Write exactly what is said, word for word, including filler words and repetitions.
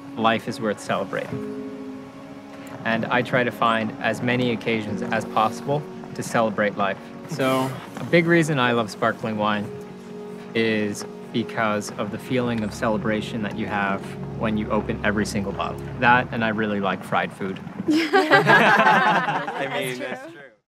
life is worth celebrating. And I try to find as many occasions as possible to celebrate life. So a big reason I love sparkling wine is because of the feeling of celebration that you have when you open every single bottle. That, and I really like fried food. I mean, that's true.